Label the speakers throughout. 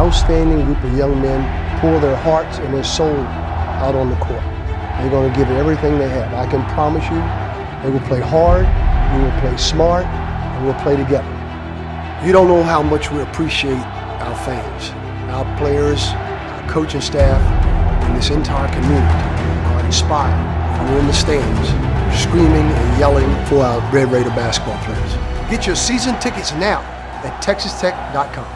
Speaker 1: outstanding group of young men pour their hearts and their soul out on the court. They're going to give it everything they have. I can promise you, they will play hard, we will play smart, and we'll play together. You don't know how much we appreciate our fans, our players, our coaching staff, and this entire community are inspired when we're in the stands, screaming and yelling for our Red Raider basketball players. Get your season tickets now at TexasTech.com.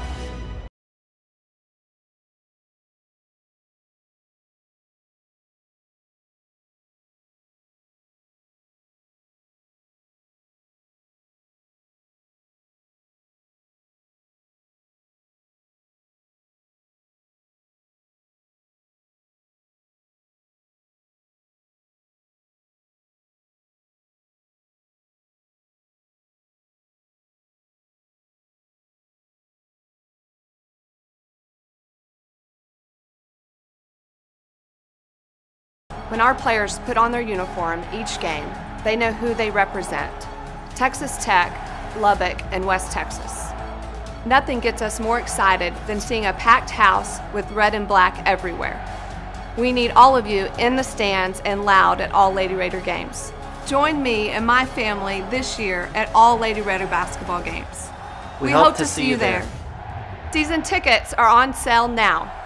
Speaker 2: When our players put on their uniform each game, they know who they represent: Texas Tech, Lubbock, and West Texas. Nothing gets us more excited than seeing a packed house with red and black everywhere. We need all of you in the stands and loud at all Lady Raider games. Join me and my family this year at all Lady Raider basketball games. We hope to see you there. Season tickets are on sale now.